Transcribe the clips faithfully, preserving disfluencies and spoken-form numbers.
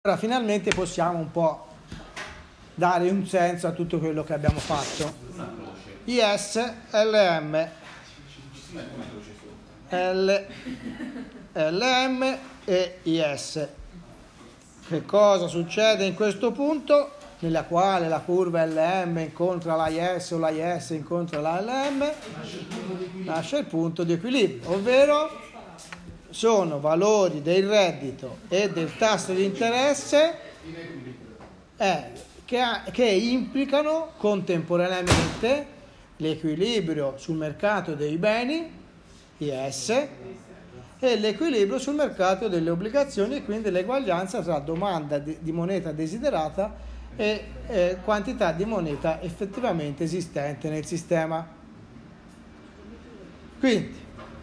Ora finalmente possiamo un po' dare un senso a tutto quello che abbiamo fatto. I S, L M, L, L M e I S. Che cosa succede in questo punto? Nella quale la curva L M incontra la I S o la I S incontra la L M, nasce il punto di equilibrio, ovvero sono valori del reddito e del tasso di interesse eh, che, ha, che implicano contemporaneamente l'equilibrio sul mercato dei beni, I S, e l'equilibrio sul mercato delle obbligazioni, e quindi l'eguaglianza tra domanda di, di moneta desiderata e eh, quantità di moneta effettivamente esistente nel sistema. Quindi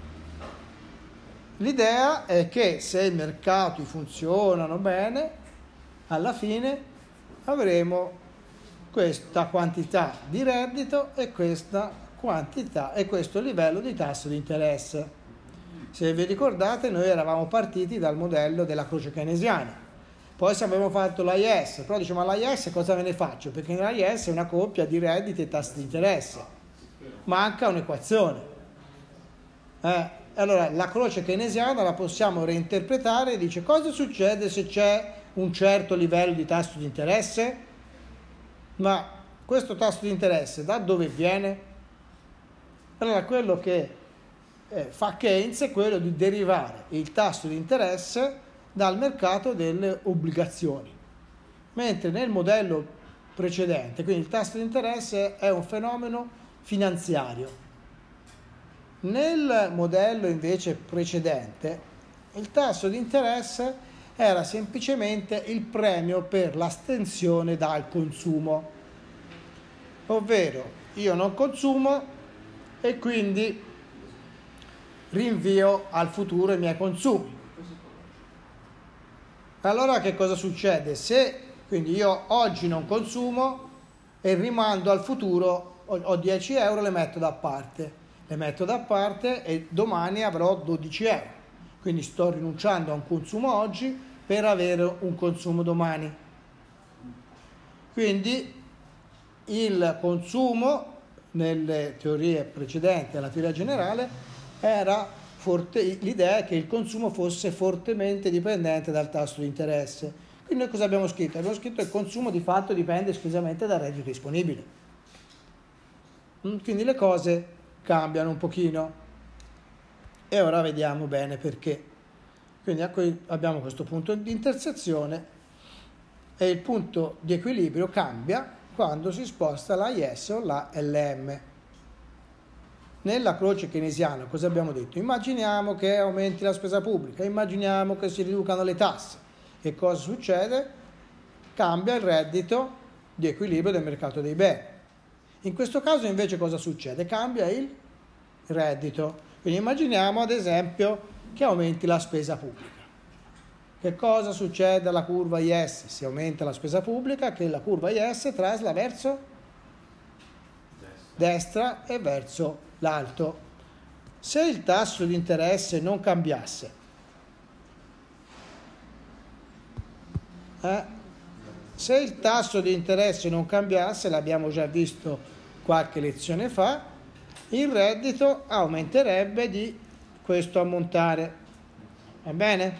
l'idea è che se i mercati funzionano bene, alla fine avremo questa quantità di reddito e questa quantità e questo livello di tasso di interesse. Se vi ricordate, noi eravamo partiti dal modello della croce keynesiana. Poi se abbiamo fatto l'A I S, però diciamo all'A I S cosa ve ne faccio? Perché l'A I S è una coppia di redditi e tassi di interesse. Manca un'equazione. Eh? Allora la croce keynesiana la possiamo reinterpretare e dice: cosa succede se c'è un certo livello di tasso di interesse? Ma questo tasso di interesse da dove viene? Allora quello che eh, fa Keynes è quello di derivare il tasso di interesse dal mercato delle obbligazioni, mentre nel modello precedente, quindi il tasso di interesse è un fenomeno finanziario. Nel modello invece precedente il tasso di interesse era semplicemente il premio per l'astensione dal consumo, ovvero io non consumo e quindi rinvio al futuro i miei consumi. Allora che cosa succede? Se quindi io oggi non consumo e rimando al futuro, ho dieci euro, le metto da parte. Le metto da parte e domani avrò dodici euro, quindi sto rinunciando a un consumo oggi per avere un consumo domani. Quindi il consumo nelle teorie precedenti alla teoria generale era forte, l'idea è che il consumo fosse fortemente dipendente dal tasso di interesse. Quindi noi cosa abbiamo scritto? Abbiamo scritto che il consumo di fatto dipende esclusivamente dal reddito disponibile. Quindi le cose cambiano un pochino e ora vediamo bene perché. Quindi abbiamo questo punto di intersezione e il punto di equilibrio cambia quando si sposta la I S o la L M. Nella croce keynesiana cosa abbiamo detto? Immaginiamo che aumenti la spesa pubblica, immaginiamo che si riducano le tasse. E cosa succede? Cambia il reddito di equilibrio del mercato dei beni. In questo caso invece cosa succede? Cambia il reddito. Quindi immaginiamo ad esempio che aumenti la spesa pubblica. Che cosa succede alla curva I S? Se aumenta la spesa pubblica, che la curva I S trasla verso destra, destra e verso l'alto. Se il tasso di interesse non cambiasse, eh, se il tasso di interesse non cambiasse, l'abbiamo già visto qualche lezione fa, il reddito aumenterebbe di questo ammontare. Va bene?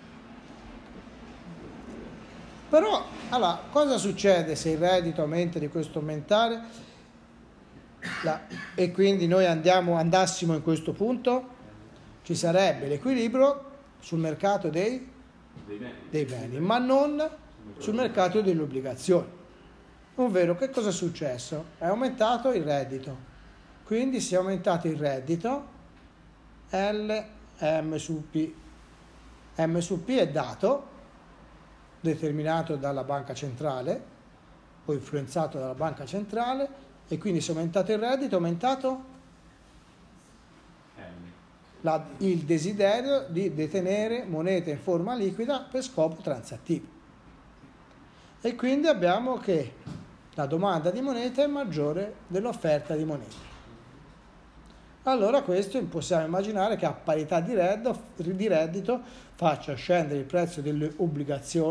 Però, allora, cosa succede se il reddito aumenta di questo ammontare La, e quindi noi andiamo, andassimo in questo punto? Ci sarebbe l'equilibrio sul mercato dei, dei, beni. dei beni, ma non sul mercato delle obbligazioni. Ovvero, che cosa è successo? È aumentato il reddito. Quindi se è aumentato il reddito, L, M su P. M su P è dato, determinato dalla banca centrale, o influenzato dalla banca centrale, e quindi se è aumentato il reddito, è aumentato la, il desiderio di detenere moneta in forma liquida per scopo transattivo. E quindi abbiamo che la domanda di moneta è maggiore dell'offerta di moneta. Allora questo possiamo immaginare che a parità di reddito, di reddito faccia scendere il prezzo delle obbligazioni,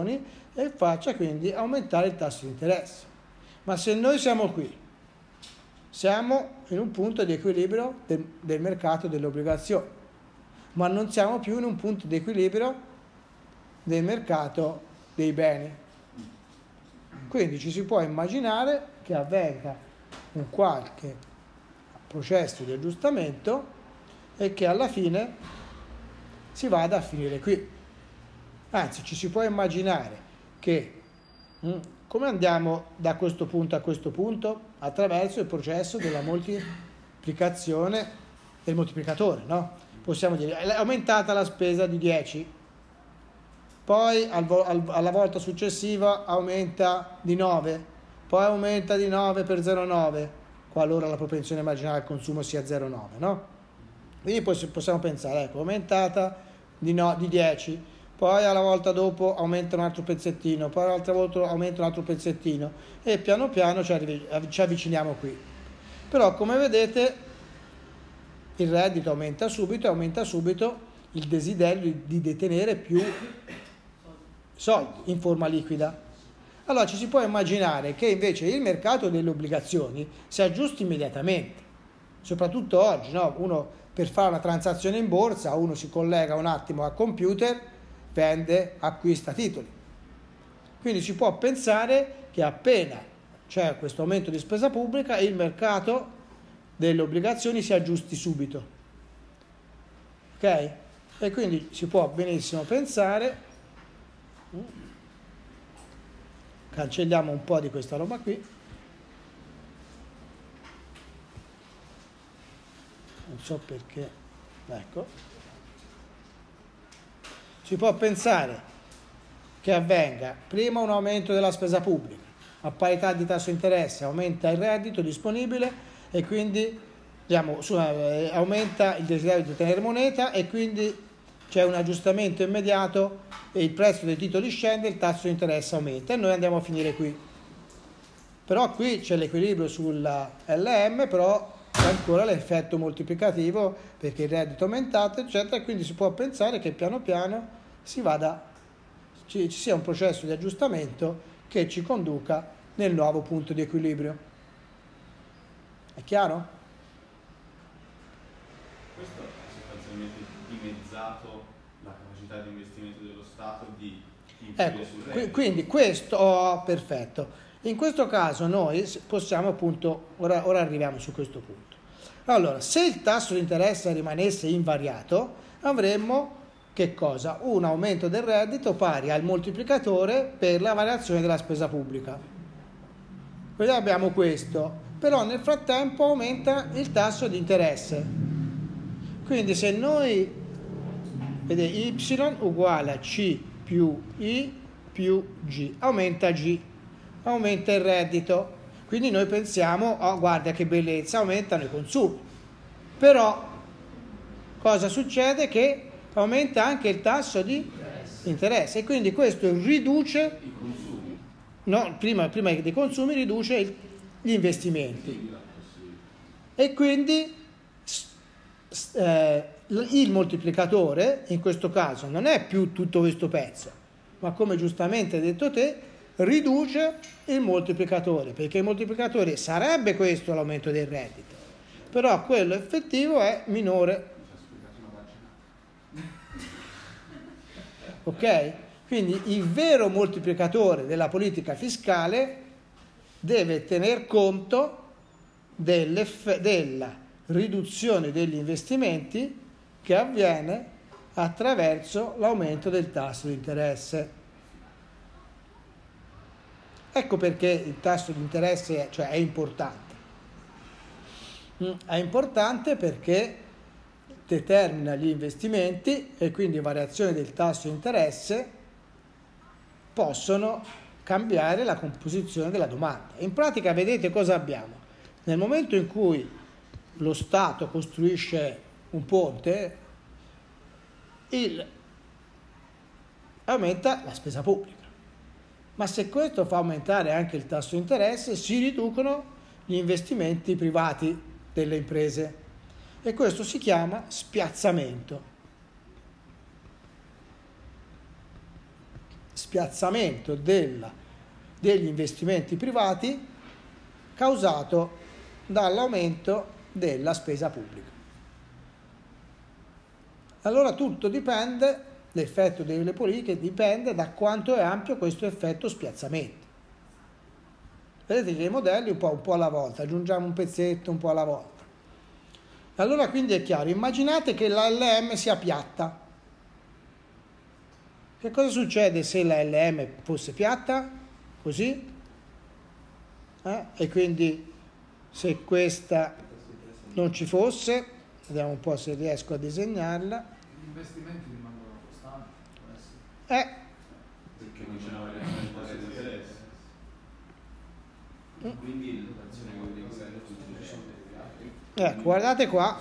e faccia quindi aumentare il tasso di interesse. Ma se noi siamo qui, siamo in un punto di equilibrio del, del mercato delle obbligazioni, ma non siamo più in un punto di equilibrio del mercato dei beni. Quindi ci si può immaginare che avvenga un qualche processo di aggiustamento e che alla fine si vada a finire qui. Anzi, ci si può immaginare che mh, come andiamo da questo punto a questo punto? Attraverso il processo della moltiplicazione del moltiplicatore, no? Possiamo dire, è aumentata la spesa di dieci, poi al, al, alla volta successiva aumenta di nove, poi aumenta di nove per zero virgola nove, qualora la propensione marginale al consumo sia zero virgola nove, no? Quindi poi possiamo pensare, ecco, aumentata di, no, di dieci, poi alla volta dopo aumenta un altro pezzettino, poi l'altra volta aumenta un altro pezzettino e piano piano ci, arrivi, ci avviciniamo qui. Però come vedete il reddito aumenta subito e aumenta subito il desiderio di detenere più soldi in forma liquida. Allora ci si può immaginare che invece il mercato delle obbligazioni si aggiusti immediatamente, soprattutto oggi, no? Uno per fare una transazione in borsa, uno si collega un attimo al computer, vende, acquista titoli. Quindi si può pensare che appena c'è questo aumento di spesa pubblica il mercato delle obbligazioni si aggiusti subito. Ok? E quindi si può benissimo pensare, cancelliamo un po' di questa roba qui, non so perché, ecco, si può pensare che avvenga prima un aumento della spesa pubblica, a parità di tasso di interesse aumenta il reddito disponibile e quindi diciamo, su, eh, aumenta il desiderio di tenere moneta e quindi c'è un aggiustamento immediato e il prezzo dei titoli scende, il tasso di interesse aumenta e noi andiamo a finire qui. Però qui c'è l'equilibrio sulla L M, però c'è ancora l'effetto moltiplicativo perché il reddito è aumentato, eccetera, e quindi si può pensare che piano piano si vada, ci, ci sia un processo di aggiustamento che ci conduca nel nuovo punto di equilibrio. È chiaro? Questo ha sostanzialmente dimezzato la capacità di investimento dello Stato di influire ecco, sul reddito. Quindi questo, oh, perfetto. In questo caso noi possiamo appunto, ora, ora arriviamo su questo punto. Allora, se il tasso di interesse rimanesse invariato, avremmo che cosa? Un aumento del reddito pari al moltiplicatore per la variazione della spesa pubblica. Quindi abbiamo questo, però nel frattempo aumenta il tasso di interesse. Quindi se noi, vedete, y uguale a C più I più G, aumenta G, aumenta il reddito. Quindi noi pensiamo, oh guarda che bellezza, aumentano i consumi. Però cosa succede? Che aumenta anche il tasso di interesse e quindi questo riduce I consumi. no, prima, prima dei consumi riduce il, gli investimenti e quindi eh, il moltiplicatore in questo caso non è più tutto questo pezzo, ma come giustamente hai detto te riduce il moltiplicatore, perché il moltiplicatore sarebbe questo l'aumento del reddito, però quello effettivo è minore. Ok? Quindi il vero moltiplicatore della politica fiscale deve tener conto della riduzione degli investimenti che avviene attraverso l'aumento del tasso di interesse. Ecco perché il tasso di interesse cioè, è importante. È importante perché determina gli investimenti e quindi variazioni del tasso di interesse possono cambiare la composizione della domanda. In pratica vedete cosa abbiamo. Nel momento in cui lo Stato costruisce un ponte, il, aumenta la spesa pubblica. Ma se questo fa aumentare anche il tasso di interesse, si riducono gli investimenti privati delle imprese. E questo si chiama spiazzamento. spiazzamento della, degli investimenti privati causato dall'aumento della spesa pubblica. Allora tutto dipende, l'effetto delle politiche dipende da quanto è ampio questo effetto spiazzamento. Vedete che i modelli un po', un po' alla volta, aggiungiamo un pezzetto un po' alla volta. Allora quindi è chiaro, immaginate che la L M sia piatta. Che cosa succede se la L M fosse piatta? Così? Eh? E quindi se questa non ci fosse, vediamo un po' se riesco a disegnarla. Gli investimenti rimangono costanti, può essere. Eh. Perché non c'è una variazione di tassi di interesse. Quindi l'azione di governo Ecco, guardate qua.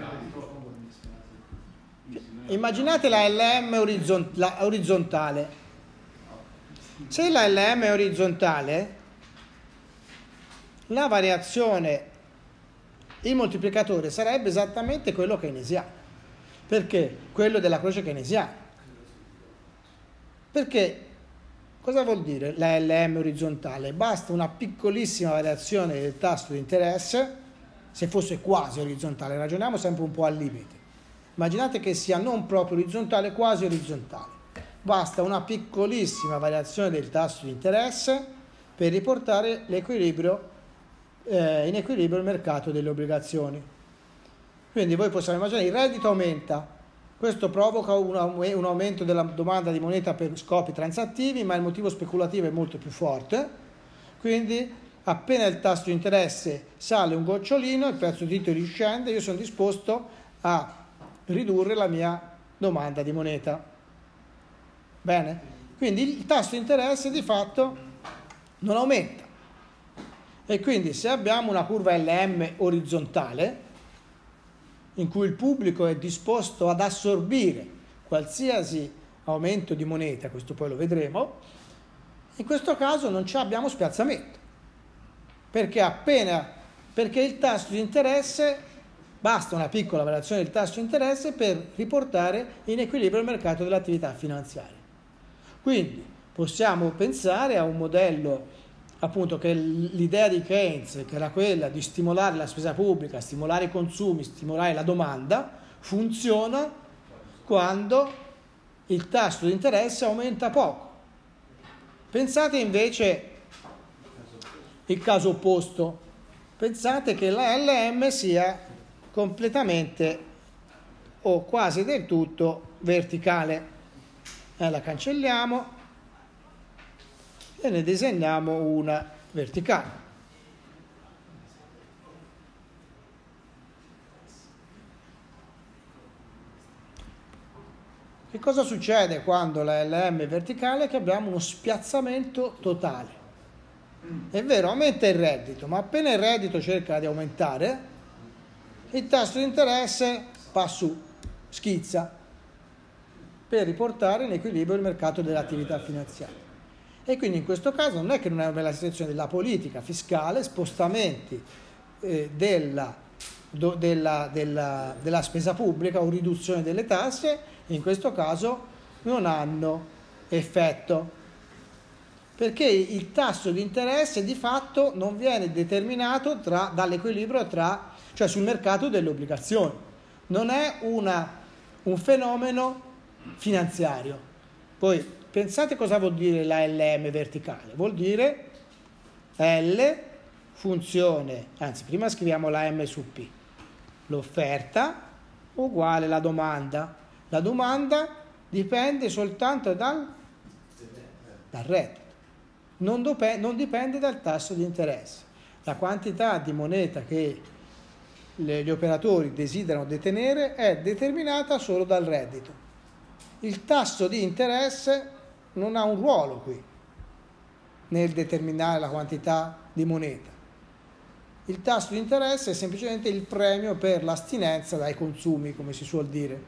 Immaginate la L M orizzont- la orizzontale. Se la L M è orizzontale, la variazione, il moltiplicatore sarebbe esattamente quello keynesiano. Perché? Quello della croce keynesiana. Perché cosa vuol dire la L M orizzontale? Basta una piccolissima variazione del tasso di interesse, se fosse quasi orizzontale, ragioniamo sempre un po' al limite. Immaginate che sia non proprio orizzontale, quasi orizzontale. Basta una piccolissima variazione del tasso di interesse per riportare l'equilibrio, eh, in equilibrio il mercato delle obbligazioni. Quindi voi possiamo immaginare il reddito aumenta, questo provoca un, un aumento della domanda di moneta per scopi transattivi, ma il motivo speculativo è molto più forte, quindi appena il tasso di interesse sale un gocciolino, il prezzo dei titoli scende, io sono disposto a ridurre la mia domanda di moneta. Bene? Quindi il tasso di interesse di fatto non aumenta. E quindi se abbiamo una curva L M orizzontale, in cui il pubblico è disposto ad assorbire qualsiasi aumento di moneta, questo poi lo vedremo, in questo caso non ci abbiamo spiazzamento. Perché appena, perché il tasso di interesse, basta una piccola variazione del tasso di interesse per riportare in equilibrio il mercato dell'attività finanziaria. Quindi possiamo pensare a un modello, appunto, che l'idea di Keynes, che era quella di stimolare la spesa pubblica, stimolare i consumi, stimolare la domanda, funziona quando il tasso di interesse aumenta poco. Pensate invece il caso opposto, pensate che la L M sia completamente o quasi del tutto verticale. Eh, la cancelliamo e ne disegniamo una verticale. Che cosa succede quando la L M è verticale? Che abbiamo uno spiazzamento totale. È vero, aumenta il reddito, ma appena il reddito cerca di aumentare, il tasso di interesse va su, schizza, per riportare in equilibrio il mercato dell'attività finanziaria. E quindi in questo caso non è che non è una situazione della politica fiscale, spostamenti eh, della, do, della, della, della spesa pubblica o riduzione delle tasse, in questo caso non hanno effetto. Perché il tasso di interesse di fatto non viene determinato tra, dall'equilibrio tra, cioè sul mercato delle obbligazioni. Non è una, un fenomeno finanziario. Poi pensate cosa vuol dire la L M verticale. Vuol dire L funzione, anzi prima scriviamo la M su P. L'offerta uguale la domanda. La domanda dipende soltanto dal, dal reddito. Non, dope, non dipende dal tasso di interesse. La quantità di moneta che le, gli operatori desiderano detenere è determinata solo dal reddito. Il tasso di interesse non ha un ruolo qui nel determinare la quantità di moneta. Il tasso di interesse è semplicemente il premio per l'astinenza dai consumi, come si suol dire.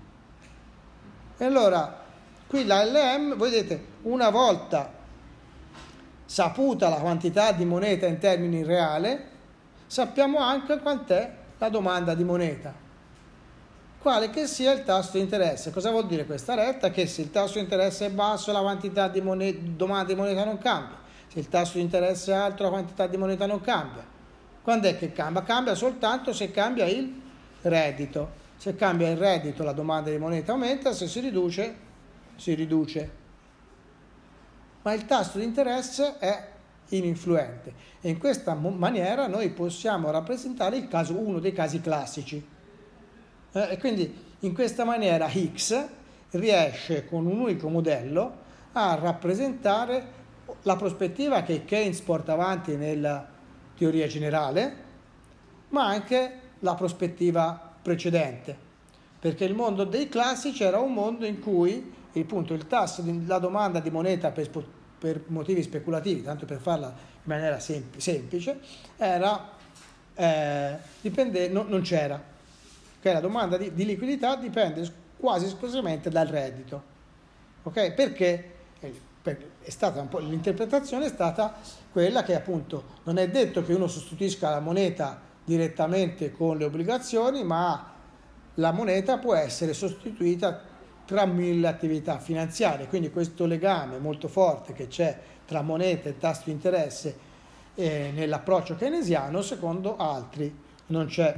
E allora, qui la L M, vedete, una volta saputa la quantità di moneta in termini reali, sappiamo anche quant'è la domanda di moneta. quale che sia il tasso di interesse. Cosa vuol dire questa retta? Che se il tasso di interesse è basso la quantità di moneta, domanda di moneta non cambia, se il tasso di interesse è alto la quantità di moneta non cambia. Quando è che cambia? Cambia soltanto se cambia il reddito. Se cambia il reddito la domanda di moneta aumenta, se si riduce, si riduce. Ma il tasso di interesse è ininfluente e in questa maniera noi possiamo rappresentare il caso, uno dei casi classici. Eh, e quindi in questa maniera X riesce con un unico modello a rappresentare la prospettiva che Keynes porta avanti nella teoria generale, ma anche la prospettiva precedente, perché il mondo dei classici era un mondo in cui il, punto, il tasso di la domanda di moneta per, per motivi speculativi, tanto per farla in maniera sempl- semplice, era eh, dipende, no, non c'era, che la domanda di, di liquidità dipende quasi esclusivamente dal reddito, ok? Perché è stata un po', l'interpretazione è stata quella che appunto non è detto che uno sostituisca la moneta direttamente con le obbligazioni, ma la moneta può essere sostituita tra mille attività finanziarie, quindi questo legame molto forte che c'è tra moneta e tasso di interesse eh, nell'approccio keynesiano, secondo altri non c'è.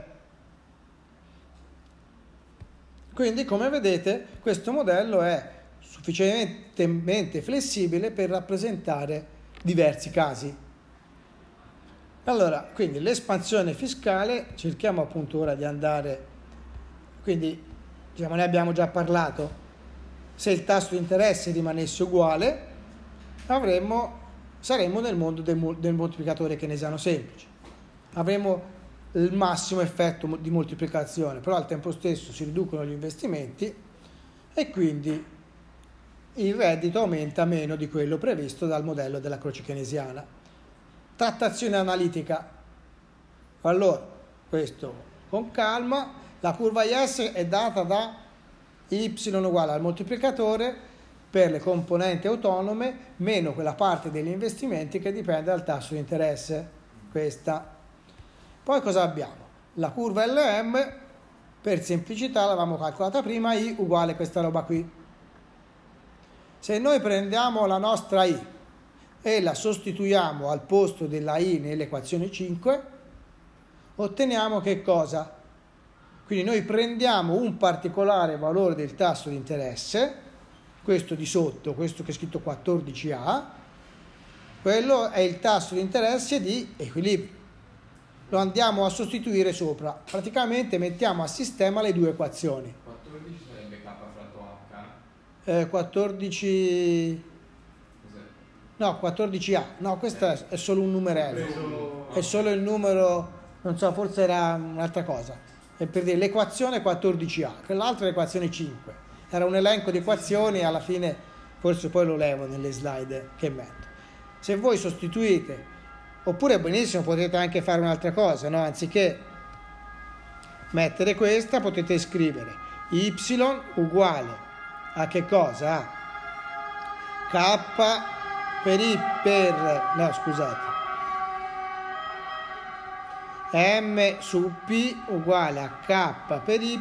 Quindi, come vedete, questo modello è sufficientemente flessibile per rappresentare diversi casi. Allora, quindi l'espansione fiscale, cerchiamo appunto ora di andare, quindi diciamo, ne abbiamo già parlato, se il tasso di interesse rimanesse uguale, avremmo, saremmo nel mondo del, del moltiplicatore keynesiano semplice, avremo il massimo effetto di moltiplicazione, però al tempo stesso si riducono gli investimenti e quindi il reddito aumenta meno di quello previsto dal modello della croce keynesiana. Trattazione analitica. Allora, questo con calma, la curva I S è data da Y uguale al moltiplicatore per le componenti autonome meno quella parte degli investimenti che dipende dal tasso di interesse. Questa. Poi cosa abbiamo? La curva L M, per semplicità l'avevamo calcolata prima, I uguale questa roba qui. Se noi prendiamo la nostra I e la sostituiamo al posto della I nell'equazione cinque, otteniamo che cosa? Quindi noi prendiamo un particolare valore del tasso di interesse, questo di sotto, questo che è scritto quattordici A, quello è il tasso di interesse di equilibrio. Lo andiamo a sostituire sopra, praticamente mettiamo a sistema le due equazioni. quattordici sarebbe K fratto H? Eh, quattordici... Cos'è? No, quattordici A. No, questo è, è solo un numerello. È solo il numero, non so, forse era un'altra cosa. È per dire l'equazione quattordici A, quell'altra è l'equazione cinque. Era un elenco di equazioni, alla fine forse poi lo levo nelle slide che metto. Se voi sostituite, oppure benissimo potete anche fare un'altra cosa, no? Anziché mettere questa potete scrivere Y uguale a che cosa? A K per I per, no scusate, M su P uguale a K per Y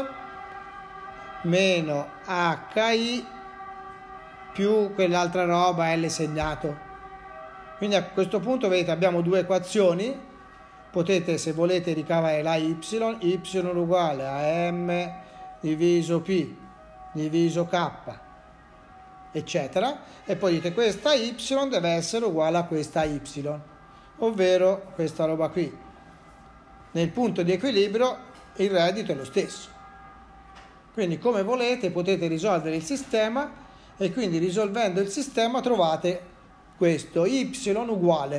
meno H I più quell'altra roba L segnato. Quindi a questo punto vedete abbiamo due equazioni, potete se volete ricavare la Y, Y uguale a M diviso P diviso K eccetera, e poi dite questa Y deve essere uguale a questa Y, ovvero questa roba qui. Nel punto di equilibrio il reddito è lo stesso, quindi come volete potete risolvere il sistema e quindi risolvendo il sistema trovate questo Y uguale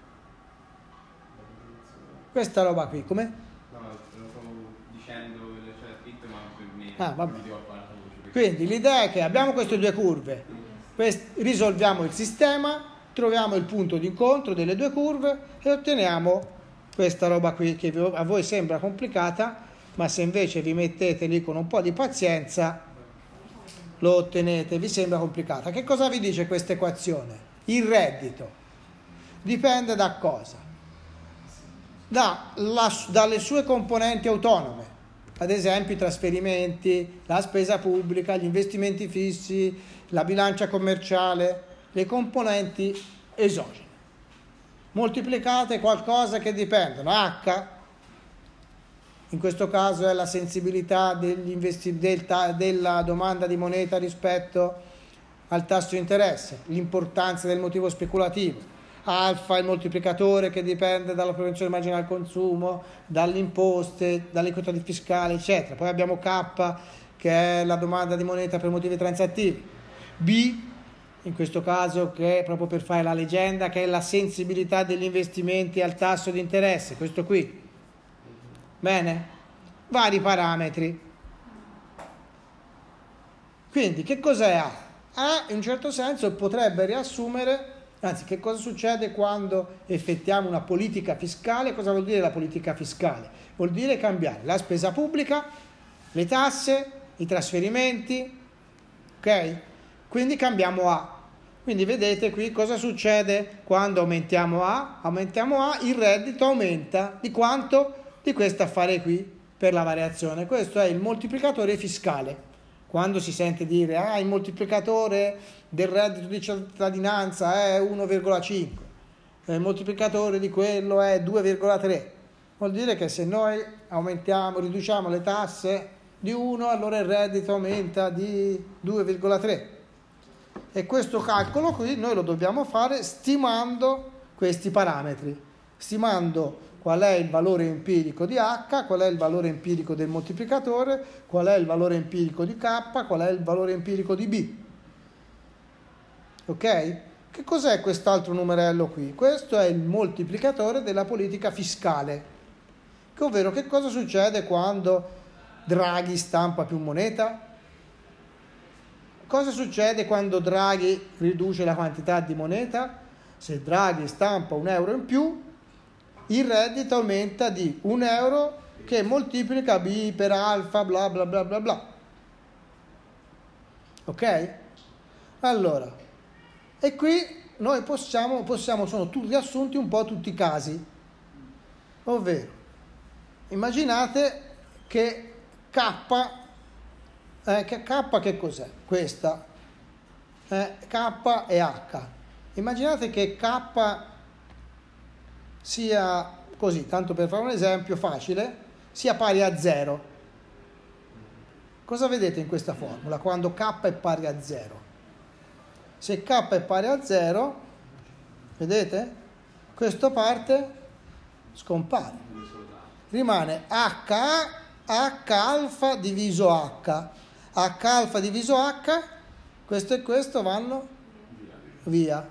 questa roba qui, come? No, lo stavo dicendo, c'era scritto ma per me Ah, vabbè. video a quarta voce. Quindi l'idea è che abbiamo queste due curve, Quest- risolviamo il sistema, troviamo il punto di incontro delle due curve e otteniamo questa roba qui che a voi sembra complicata, ma se invece vi mettete lì con un po' di pazienza lo ottenete. Vi sembra complicata. Che cosa vi dice questa equazione? Il reddito dipende da cosa? Da la, dalle sue componenti autonome, ad esempio i trasferimenti, la spesa pubblica, gli investimenti fissi, la bilancia commerciale, le componenti esogene. Moltiplicate qualcosa che dipendono, H, in questo caso è la sensibilità degli investi- del ta- della domanda di moneta rispetto al tasso di interesse, l'importanza del motivo speculativo, alfa il moltiplicatore che dipende dalla prevenzione marginale al consumo, dalle imposte, dalle quote fiscali, eccetera. Poi abbiamo K che è la domanda di moneta per motivi transattivi, B in questo caso che è proprio per fare la leggenda, che è la sensibilità degli investimenti al tasso di interesse, questo qui. Bene? Vari parametri. Quindi che cos'è A? A in un certo senso potrebbe riassumere, anzi che cosa succede quando effettiamo una politica fiscale. Cosa vuol dire la politica fiscale? Vuol dire cambiare la spesa pubblica, le tasse, i trasferimenti, ok? Quindi cambiamo A. Quindi vedete qui cosa succede quando aumentiamo A? Aumentiamo A, il reddito aumenta di quanto? Di questo affare qui per la variazione. Questo è il moltiplicatore fiscale. Quando si sente dire ah, il moltiplicatore del reddito di cittadinanza è uno virgola cinque, il moltiplicatore di quello è due virgola tre, vuol dire che se noi aumentiamo, riduciamo le tasse di uno, allora il reddito aumenta di due virgola tre. E questo calcolo qui noi lo dobbiamo fare stimando questi parametri, stimando qual è il valore empirico di H, qual è il valore empirico del moltiplicatore, qual è il valore empirico di K, qual è il valore empirico di B. Ok? Che cos'è quest'altro numerello qui? Questo è il moltiplicatore della politica fiscale, ovvero che cosa succede quando Draghi stampa più moneta? Cosa succede quando Draghi riduce la quantità di moneta? Se Draghi stampa un euro in più, il reddito aumenta di un euro che moltiplica B per alfa, bla bla bla bla bla. Ok? Allora, e qui noi possiamo, possiamo sono tutti riassunti un po' tutti i casi. Ovvero, immaginate che K, eh, che K che cos'è? Questa. Eh, K e H. Immaginate che K sia così, tanto per fare un esempio facile, sia pari a zero. Cosa vedete in questa formula quando K è pari a zero? Se K è pari a zero, vedete? Questo parte scompare. Rimane H, H alfa diviso H. H alfa diviso H, questo e questo vanno via.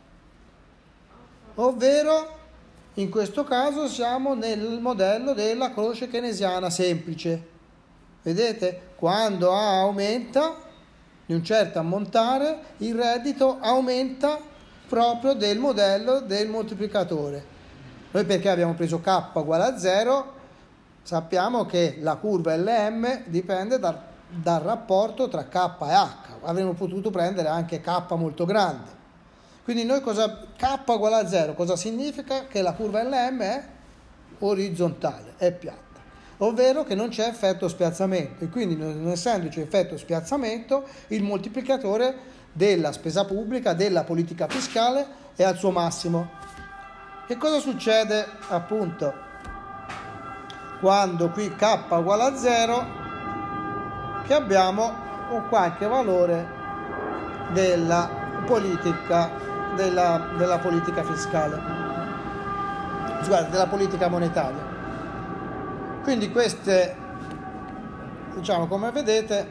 Ovvero, in questo caso siamo nel modello della croce keynesiana semplice. Vedete? Quando A aumenta di un certo ammontare, il reddito aumenta proprio del modello del moltiplicatore. Noi perché abbiamo preso K uguale a zero, sappiamo che la curva L M dipende dal, dal rapporto tra K e H. Avremmo potuto prendere anche K molto grande. Quindi noi cosa, K uguale a zero, cosa significa? Che la curva L M è orizzontale, è piatta, ovvero che non c'è effetto spiazzamento, e quindi non essendoci effetto spiazzamento, il moltiplicatore della spesa pubblica, della politica fiscale è al suo massimo. Che cosa succede appunto quando qui K uguale a zero? Che abbiamo un qualche valore della politica Della, della politica fiscale, scusate, della politica monetaria. Quindi queste, diciamo, come vedete,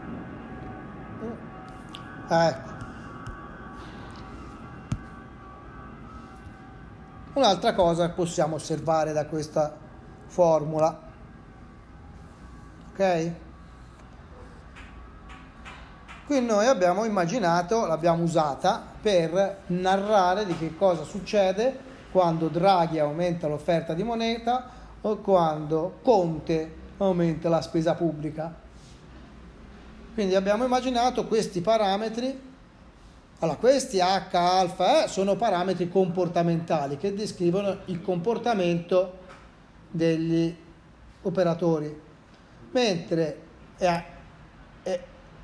ah, ecco. Un'altra cosa possiamo osservare da questa formula, ok? Qui noi abbiamo immaginato, l'abbiamo usata per narrare di che cosa succede quando Draghi aumenta l'offerta di moneta o quando Conte aumenta la spesa pubblica. Quindi abbiamo immaginato questi parametri. Allora, questi H, alfa, E sono parametri comportamentali che descrivono il comportamento degli operatori. mentre è, è,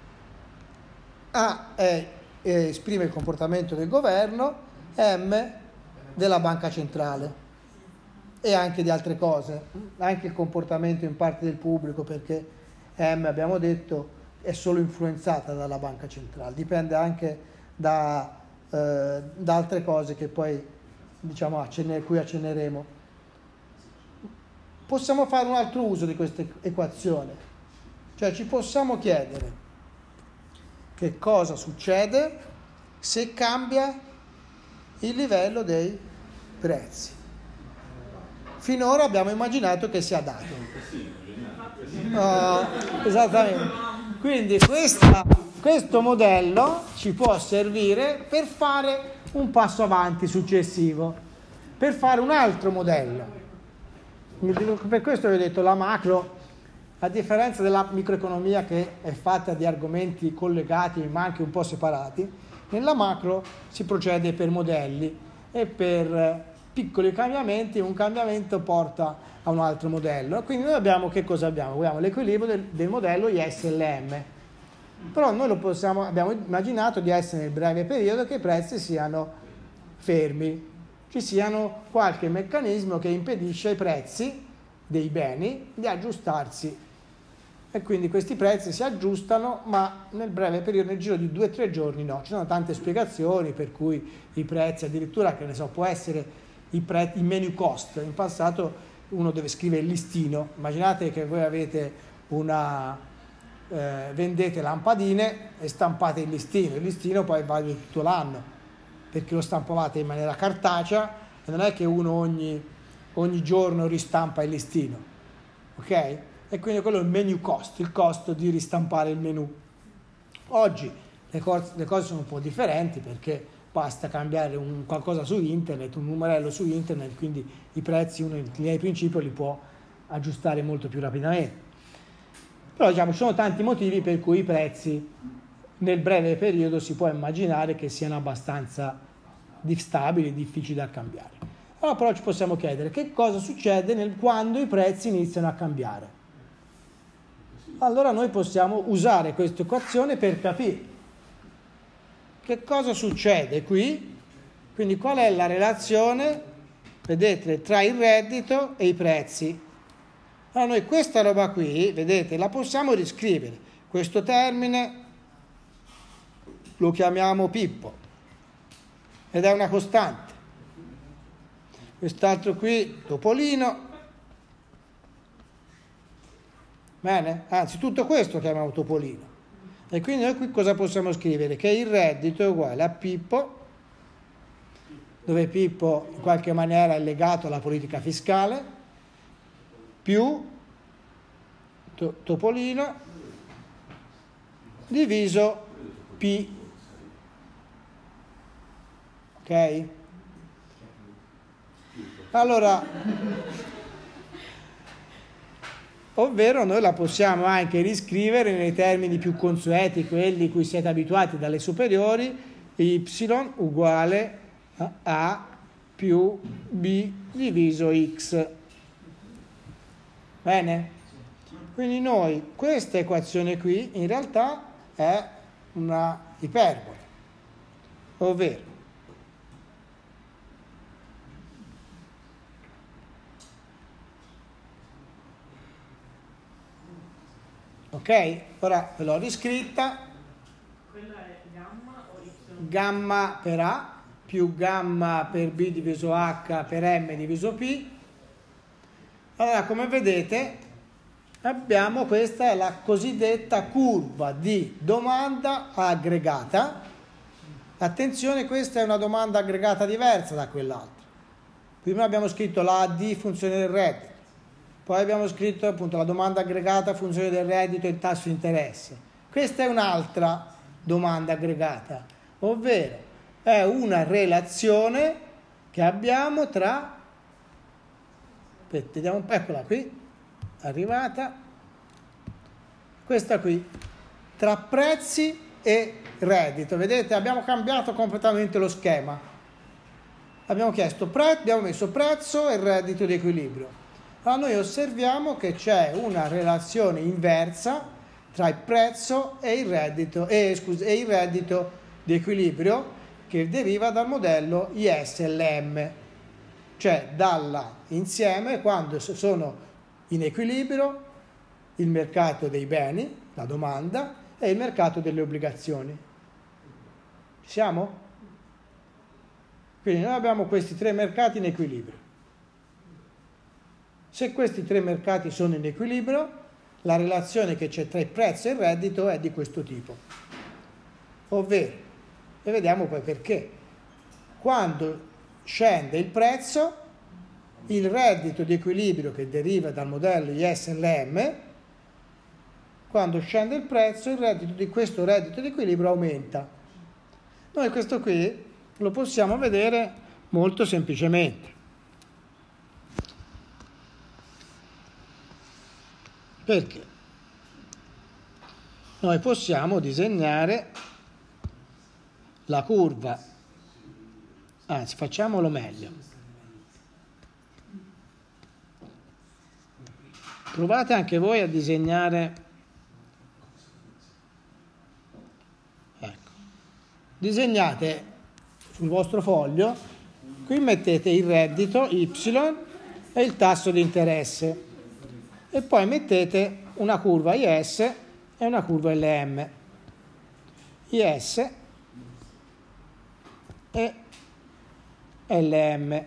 A è, è, esprime il comportamento del governo, M della banca centrale e anche di altre cose, anche il comportamento in parte del pubblico, perché M, abbiamo detto, è solo influenzata dalla banca centrale, dipende anche da, eh, da altre cose che poi, diciamo, accenne, cui accenneremo. Possiamo fare un altro uso di questa equazione, cioè ci possiamo chiedere che cosa succede se cambia il livello dei prezzi. Finora abbiamo immaginato che sia dato. Oh, esattamente. Quindi questa, questo modello ci può servire per fare un passo avanti successivo, per fare un altro modello. Per questo vi ho detto la macro, a differenza della microeconomia che è fatta di argomenti collegati ma anche un po' separati, nella macro si procede per modelli e per piccoli cambiamenti, un cambiamento porta a un altro modello. Quindi noi abbiamo, che cosa abbiamo? Abbiamo l'equilibrio del, del modello I S L M, però noi lo possiamo, abbiamo immaginato di essere nel breve periodo che i prezzi siano fermi, ci siano qualche meccanismo che impedisce ai prezzi dei beni di aggiustarsi e quindi questi prezzi si aggiustano, ma nel breve periodo, nel giro di due o tre giorni no. Ci sono tante spiegazioni per cui i prezzi, addirittura, che ne so, può essere i, pre- i menu cost. In passato uno deve scrivere il listino. Immaginate che voi avete una eh, vendete lampadine e stampate il listino. Il listino poi vale tutto l'anno perché lo stampavate in maniera cartacea e non è che uno ogni, ogni giorno ristampa il listino, ok? E quindi quello è il menu cost, il costo di ristampare il menu. Oggi le, co- le cose sono un po' differenti perché basta cambiare un qualcosa su internet, un numerello su internet, quindi i prezzi uno in linea di principio li può aggiustare molto più rapidamente. Però diciamo ci sono tanti motivi per cui i prezzi nel breve periodo si può immaginare che siano abbastanza stabili, difficili da cambiare. Allora però ci possiamo chiedere che cosa succede nel, quando i prezzi iniziano a cambiare. Allora noi possiamo usare questa equazione per capire che cosa succede qui, quindi qual è la relazione, vedete, tra il reddito e i prezzi. Allora noi questa roba qui, vedete, la possiamo riscrivere. Questo termine lo chiamiamo Pippo ed è una costante. Quest'altro qui Topolino. Bene? Anzi, tutto questo lo chiamiamo Topolino. E quindi noi qui cosa possiamo scrivere? Che il reddito è uguale a Pippo, dove Pippo in qualche maniera è legato alla politica fiscale, più to- Topolino diviso P. Ok? Allora, ovvero noi la possiamo anche riscrivere nei termini più consueti, quelli cui siete abituati dalle superiori, y uguale a A più B diviso X. Bene? Quindi noi, questa equazione qui, in realtà è una iperbole, ovvero ok? Ora ve l'ho riscritta. Quella è gamma o Y? Gamma per A più gamma per B diviso H per M diviso P. Allora, come vedete, abbiamo, questa è la cosiddetta curva di domanda aggregata. Attenzione, questa è una domanda aggregata diversa da quell'altra. Prima abbiamo scritto la A D funzione del reddito. Poi abbiamo scritto appunto la domanda aggregata, funzione del reddito e il tasso di interesse. Questa è un'altra domanda aggregata, ovvero è una relazione che abbiamo tra, aspetta, vediamo un po', eccola qui, arrivata, questa qui, tra prezzi e reddito. Vedete, abbiamo cambiato completamente lo schema. Abbiamo chiesto pre- abbiamo messo prezzo e reddito di equilibrio. Allora noi osserviamo che c'è una relazione inversa tra il prezzo e il reddito, e, scusa, e il reddito di equilibrio che deriva dal modello I S L M, cioè dall'insieme quando sono in equilibrio il mercato dei beni, la domanda, e il mercato delle obbligazioni. Ci siamo? Quindi noi abbiamo questi tre mercati in equilibrio. Se questi tre mercati sono in equilibrio, la relazione che c'è tra il prezzo e il reddito è di questo tipo. Ovvero, e vediamo poi perché, quando scende il prezzo, il reddito di equilibrio che deriva dal modello I S L M, quando scende il prezzo, il reddito di questo reddito di equilibrio aumenta. Noi questo qui lo possiamo vedere molto semplicemente. Perché? Noi possiamo disegnare la curva, anzi facciamolo meglio. Provate anche voi a disegnare, ecco, disegnate sul vostro foglio, qui mettete il reddito Y e il tasso di interesse e poi mettete una curva I S e una curva L M. I S e L M.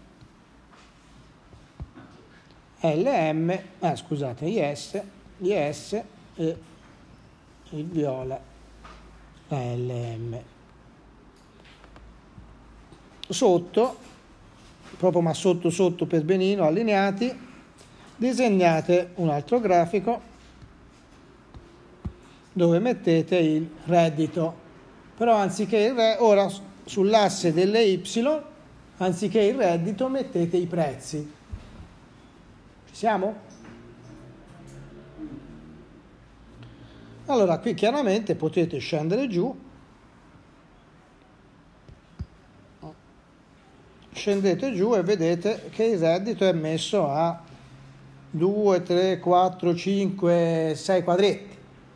L M, ah scusate, I S, I S e il viola la L M. Sotto, proprio ma sotto sotto per benino, allineati, disegnate un altro grafico dove mettete il reddito, però anziché il re, ora sull'asse delle Y, anziché il reddito mettete i prezzi. Ci siamo? Allora qui chiaramente potete scendere giù, scendete giù e vedete che il reddito è messo a due, tre, quattro, cinque, sei quadretti.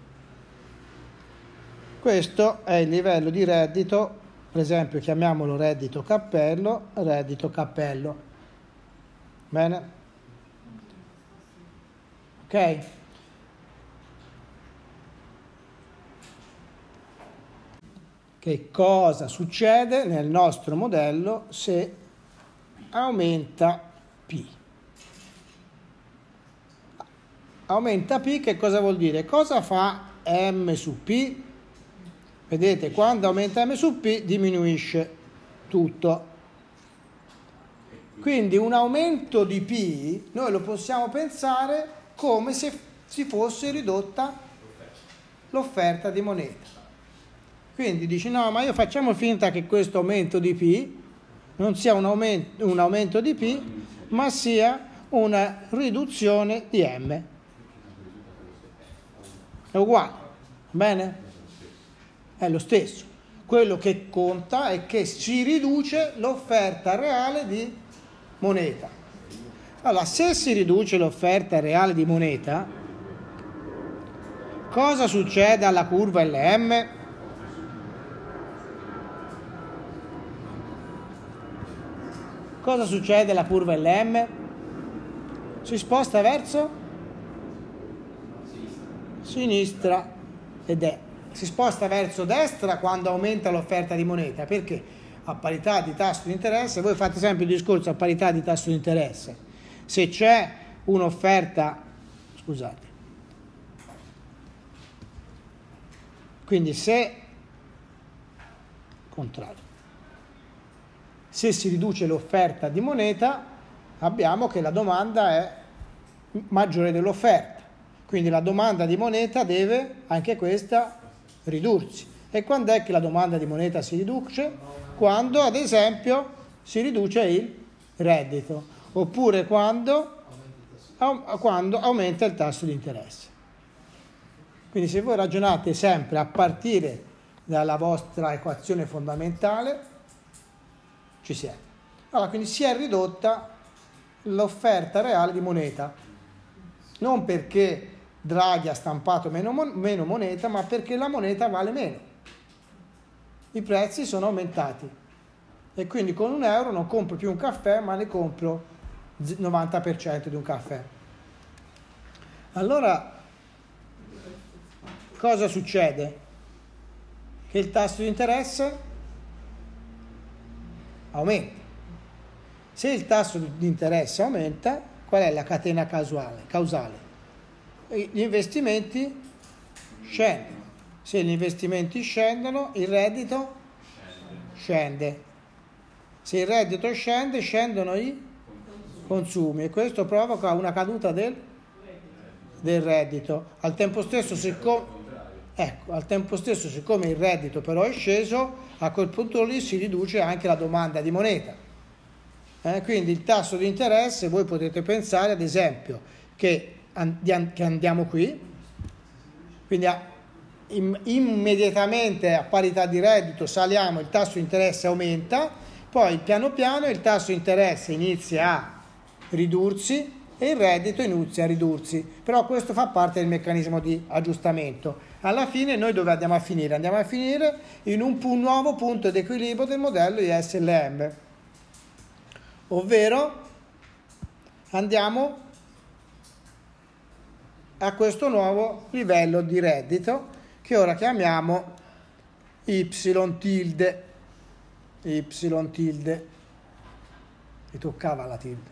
Questo è il livello di reddito, per esempio chiamiamolo reddito cappello, reddito cappello. Bene? Ok? Che cosa succede nel nostro modello se aumenta P? Aumenta P, che cosa vuol dire? Cosa fa M su P? Vedete, quando aumenta M su P diminuisce tutto. Quindi un aumento di P noi lo possiamo pensare come se si fosse ridotta l'offerta di moneta. Quindi dici no, ma io facciamo finta che questo aumento di P non sia un aumento, un aumento di P, ma sia una riduzione di M. È uguale, bene? È lo stesso. Quello che conta è che si riduce l'offerta reale di moneta. Allora, se si riduce l'offerta reale di moneta, cosa succede alla curva L M? Cosa succede alla curva L M? Si sposta verso sinistra ed è si sposta verso destra quando aumenta l'offerta di moneta, perché a parità di tasso di interesse, voi fate sempre il discorso a parità di tasso di interesse, se c'è un'offerta, scusate, quindi se, contrario, se si riduce l'offerta di moneta, abbiamo che la domanda è maggiore dell'offerta, quindi la domanda di moneta deve, anche questa, ridursi. E quando è che la domanda di moneta si riduce? Quando, ad esempio, si riduce il reddito, oppure quando, quando aumenta il tasso di interesse. Quindi se voi ragionate sempre a partire dalla vostra equazione fondamentale, ci siete. Allora, quindi si è ridotta l'offerta reale di moneta. Non perché Draghi ha stampato meno, meno moneta, ma perché la moneta vale meno. I prezzi sono aumentati. E quindi con un euro non compro più un caffè, ma ne compro il novanta per cento di un caffè. Allora, cosa succede? Che il tasso di interesse aumenta. Se il tasso di interesse aumenta, qual è la catena causale? causale? Gli investimenti scendono. Se gli investimenti scendono, il reddito scende. Se il reddito scende, scendono i consumi e questo provoca una caduta del, del reddito. Al tempo stesso, siccome, ecco, al tempo stesso, siccome il reddito però è sceso, a quel punto lì si riduce anche la domanda di moneta. Eh, quindi il tasso di interesse, voi potete pensare ad esempio che, andiamo, che andiamo qui, quindi a, im, immediatamente a parità di reddito saliamo, il tasso di interesse aumenta, poi piano piano il tasso di interesse inizia a ridursi e il reddito inizia a ridursi, però questo fa parte del meccanismo di aggiustamento. Alla fine noi dove andiamo a finire? Andiamo a finire in un, un nuovo punto di equilibrio del modello I S L M, ovvero andiamo a questo nuovo livello di reddito che ora chiamiamo Y tilde, Y tilde, mi toccava la tilde,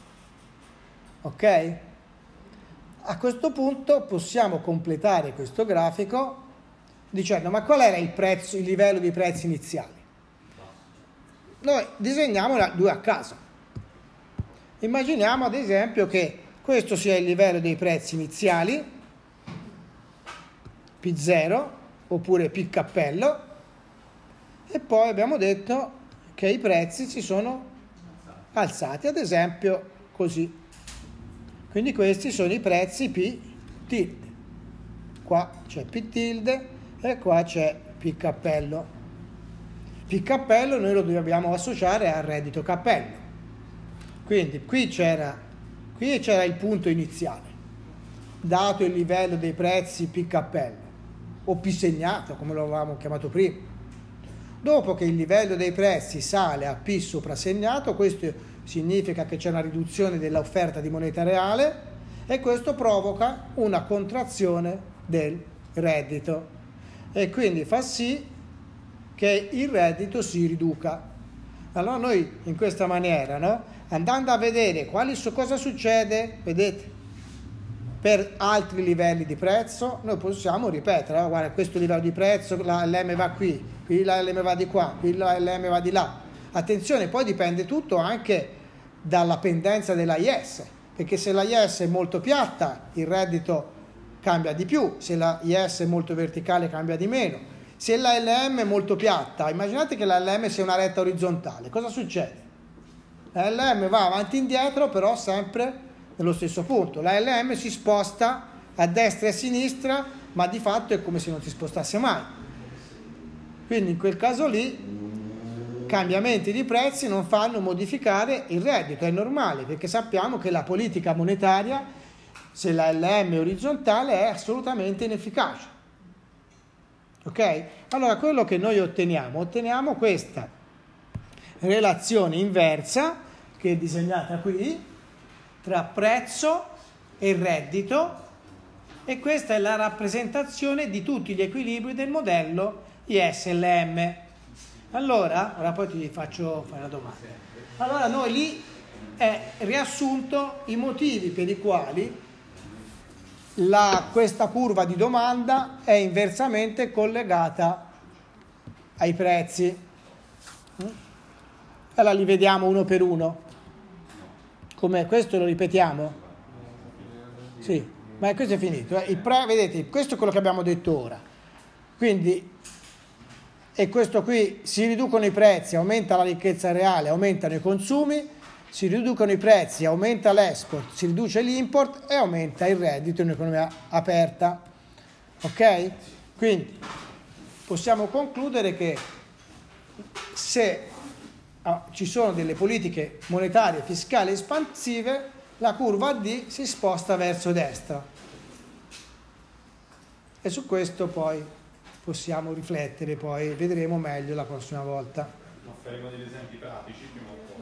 ok? A questo punto possiamo completare questo grafico dicendo ma qual era il prezzo, il livello di prezzi iniziali? Noi disegniamo due a caso. Immaginiamo ad esempio che questo sia il livello dei prezzi iniziali, P zero oppure P cappello, e poi abbiamo detto che i prezzi si sono alzati, ad esempio così. Quindi questi sono i prezzi P tilde. Qua c'è P tilde e qua c'è P cappello. P cappello noi lo dobbiamo associare al reddito cappello. Quindi qui c'era, qui c'era il punto iniziale, dato il livello dei prezzi P cappello, o P segnato, come lo avevamo chiamato prima. Dopo che il livello dei prezzi sale a P soprasegnato, questo significa che c'è una riduzione dell'offerta di moneta reale e questo provoca una contrazione del reddito e quindi fa sì che il reddito si riduca. Allora noi in questa maniera, no? Andando a vedere quali, cosa succede, vedete, per altri livelli di prezzo, noi possiamo ripetere, oh, guarda, questo livello di prezzo, la L M va qui, qui la L M va di qua, qui la L M va di là. Attenzione, poi dipende tutto anche dalla pendenza della I S, perché se la I S è molto piatta il reddito cambia di più, se la I S è molto verticale cambia di meno. Se la L M è molto piatta, immaginate che la L M sia una retta orizzontale, cosa succede? La L M va avanti e indietro, però sempre nello stesso punto. La L M si sposta a destra e a sinistra, ma di fatto è come se non si spostasse mai. Quindi in quel caso lì cambiamenti di prezzi non fanno modificare il reddito, è normale, perché sappiamo che la politica monetaria, se la L M è orizzontale, è assolutamente inefficace. Ok? Allora quello che noi otteniamo, otteniamo questa relazione inversa, che è disegnata qui, tra prezzo e reddito, e questa è la rappresentazione di tutti gli equilibri del modello I S L M. Allora, ora poi ti faccio fare la domanda. Allora noi lì è riassunto i motivi per i quali la, questa curva di domanda è inversamente collegata ai prezzi. Allora li vediamo uno per uno. Come questo lo ripetiamo? Sì, ma questo è finito. Il pre, vedete, questo è quello che abbiamo detto ora. Quindi e questo qui, si riducono i prezzi, aumenta la ricchezza reale, aumentano i consumi, si riducono i prezzi, aumenta l'export, si riduce l'import e aumenta il reddito in un'economia aperta. Ok? Quindi possiamo concludere che se ah, ci sono delle politiche monetarie, fiscali espansive, la curva a D si sposta verso destra. E su questo poi possiamo riflettere, poi vedremo meglio la prossima volta. Ma faremo degli esempi pratici prima o poi?